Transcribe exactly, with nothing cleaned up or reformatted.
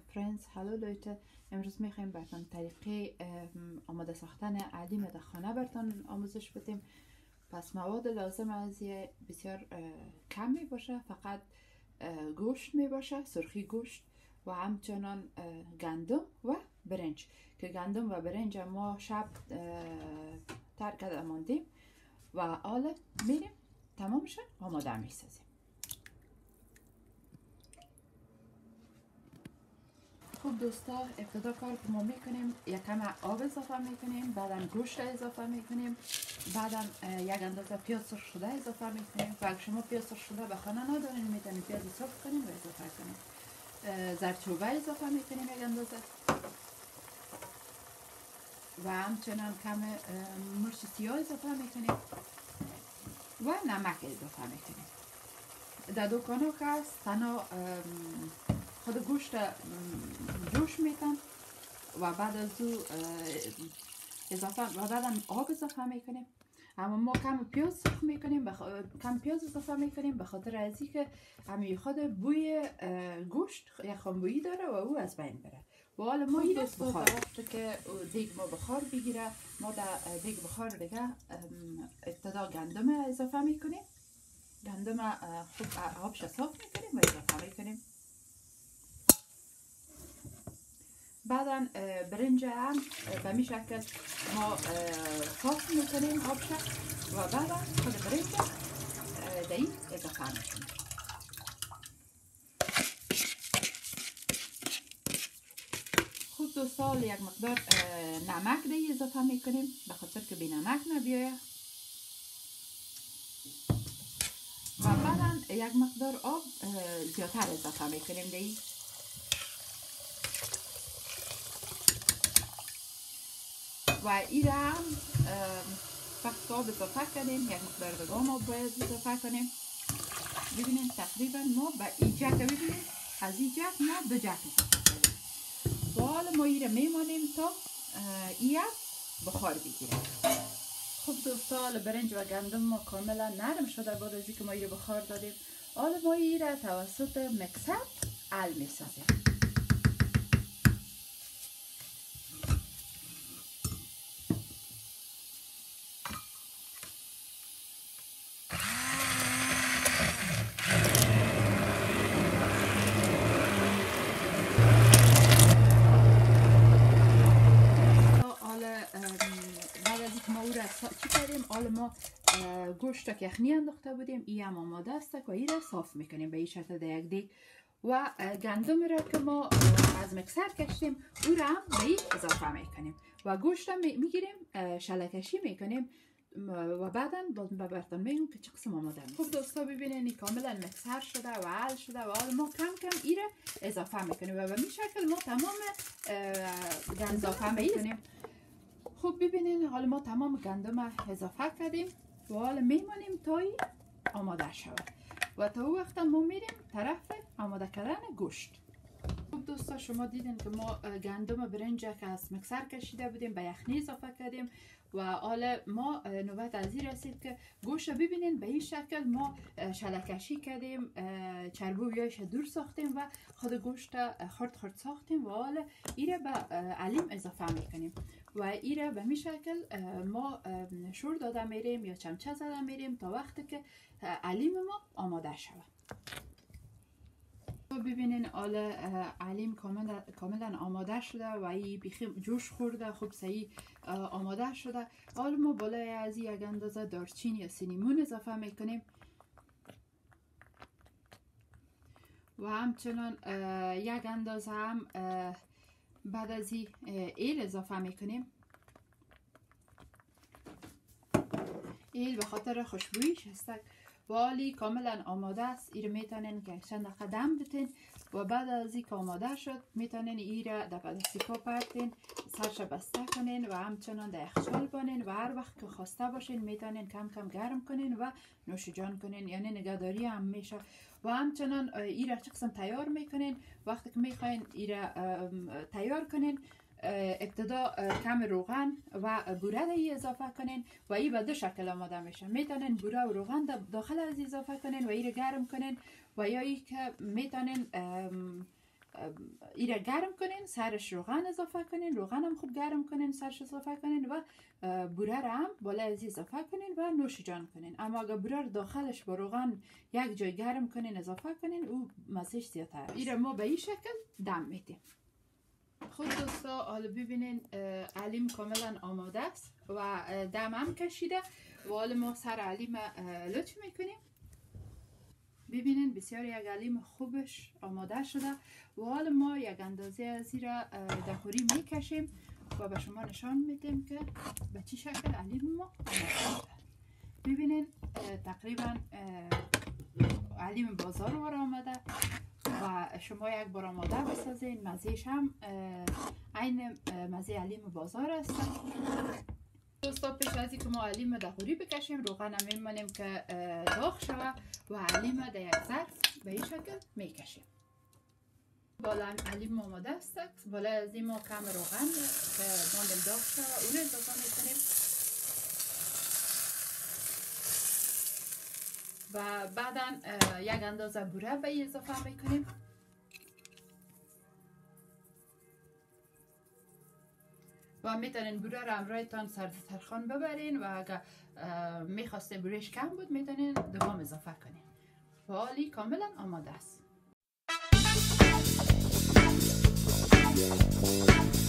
فرندز هلو لویته، امروز میخوایم براتون طریقه آماده ساختن علیم در خانه براتون آموزش بدیم. پس مواد لازم از بسیار کم می باشه، فقط گوشت می باشه، سرخی گوشت و همچنان گندم و برنج که گندم و برنج ما شب تر کرده ماندیم و حالا میریم تمامش آماده می سازیم. خب دوستا، ابتدا کار که ما میکنیم یک کم آب اضافه میکنیم، بعدا گوشت اضافه میکنیم، بعدا یک اندازه پیاز سرخ شده اضافه میکنیم و اگر شما پیاز سرخ شده به خانه ندارین میتونید پیاز سرخ کنیم و اضافه کنیم. زردچوبه اضافه میکنیم یک اندازه و همچنان کم مرچ سیاه اضافه میکنیم و نمک اضافه میکنیم. در دکان ها که هست تنها خود گوشت جوش میتن و بعد از او اضافه و بعد آب اضافه میکنیم، اما ما کم پیاز سرخ میکنیم، بخ... کم پیاز اضافه میکنیم به خاطر ازی که همین خود بوی گوشت یک خانبویی داره و او از بین بره. و حالا ما این بخار وقتی که دیگ ما بخار بگیره، ما در دیگ بخار دیگه ابتدا گندم اضافه میکنیم، گندم خوب آبش صاف میکنیم و اضافه میکنیم. بعدا برنج هم به می شکل ما صاف میکنیم آبش و بعدا خود برنج در این اضافه میکنیم. خود دوستان یک مقدار نمک در این اضافه میکنیم به خاطر که بی نمک نبیایه و بعدا یک مقدار آب زیادتر اضافه میکنیم در این. و این هم وقت آب اضافه کنیم، یک مقدار دگام آب باید اضافه کنیم. ببینیم تقریبا ما به این جک ببینیم از این جک ما دو جک اضافه کنیم و حالا ما این را میمانیم تا این بخار بگیره. خب دوستان، برنج و گندم ما کاملا نرم شده بعد از اینکه ما این بخار دادیم. حالا ما این را توسط مکسر حل میسازیم. چی کردیم؟ حالا ما گوشت که یخنی انداخته بودیم، این هم آماده است و این را صاف میکنیم به این شکل در یک دیگ و گندم را که ما از مکسر کشتیم او را هم به این اضافه میکنیم و گوشت را میگیریم شلکشی میکنیم و بعدا به برتن میگیم که چه قسم آماده میکنیم. خب دوستا ببینید این کاملا مکسر شده و حل شده و حالا ما کم کم این را اضافه میکنیم و به این شکل ما تمام گندم اضافه میکنیم. خب ببینین حالا ما تمام گندم اضافه کردیم و حالا میمانیم تا این آماده شود و تا او وقت ما میریم طرف آماده کردن گوشت. خب دوستا، شما دیدین که ما گندم برنج که از مکسر کشیده بودیم به یخنی اضافه کردیم و حالا ما نوبت از این رسید که گوشت ببینین به این شکل ما شلکشی کردیم، چربویاش دور ساختیم و خود گوشت خرد خرد ساختیم و حالا این را به علیم اضافه میکنیم و این را به می شکل ما شور داده میریم یا چمچه زده میریم تا وقتی که علیم ما آماده شود. ببینین حالا علیم کاملا کاملا آماده شده و این بیخی جوش خورده، خوب صحیح آماده شده. حالا ما بالای از یک اندازه دارچین یا سینیمون اضافه میکنیم و همچنان یک اندازه هم بعد از این ایل اضافه میکنیم. ایل به خاطر خوشبوییش هست و حالی کاملا آماده است. این رو میتونین که چند دقیقه دم بتین و بعد از این که آماده شد میتونین این را در پلاستیکا پرتین، سرش بسته کنین و همچنان در یخچال بانین و هر وقت که خواسته باشین میتونین کم کم گرم کنین و نوش جان کنین، یعنی نگهداری هم میشه. و همچنان این را چه قسم تیار میکنین؟ وقتی که میخواین این را تیار کنین ابتدا کم روغن و بوره ای اضافه کنین و این به دو شکل آماده میشه. میتونین بوره و روغن داخل از اضافه کنین و این رو گرم کنین و یا ای که میتونین ایره گرم کنین، سرش روغن اضافه کنین، روغن هم خوب گرم کنین، سرش اضافه کنین و بوره را هم بالای از اضافه کنین و نوش جان کنین. اما اگر بوره رو داخلش با روغن یک جای گرم کنین اضافه کنین او مزهش زیادتر است. ایره ما به این شکل دم میدیم. خود دوستا حالا ببینین علیم کاملا آماده است و دم هم کشیده و حالا ما سر علیم لطف میکنیم. ببینین بسیار یک علیم خوبش آماده شده و حالا ما یک اندازه از زیر دهوری میکشیم و به شما نشان میدیم که به چه شکل علیم ما آماده شده. ببینین تقریبا علیم بازار وار آمده و شما یک بار آماده بسازین. مزهش هم عین مزه علیم بازار است. دوستا پیش از اینکه ما علیم دهوری بکشیم روغن هم میمانیم که داغ شود و علیم در یک ظرف به این شکل میکشیم. بالا علیم آماده است. بالا از این ما کم روغن که ماندم داغ شود اون اضافه میکنیم و بعدا یک اندازه بوره به این اضافه میکنیم و میتونین بوره را همراهتان سر دسترخوان ببرین و اگر میخواستین بورهش کم بود میتونین دوام اضافه کنین و حالی کاملا آماده است.